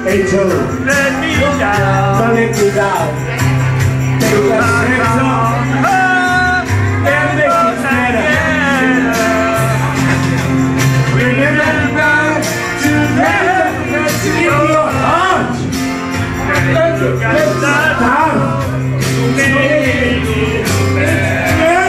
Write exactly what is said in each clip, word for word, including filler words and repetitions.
Hey Joe, let me down. don't let me down. Take that next song and make it better. Remember to let in your heart. Let's get that down. Make it better.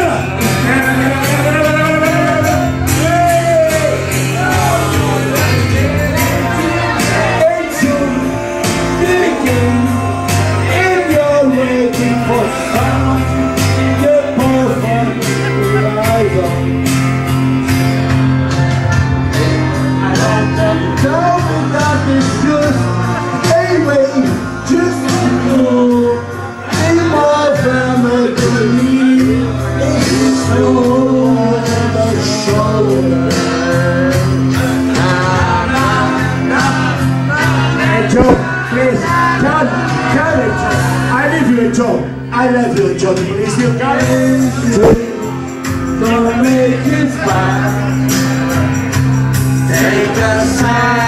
Joe, I love you, Joe. Please, you got it. Don't make it fine. Take a sign.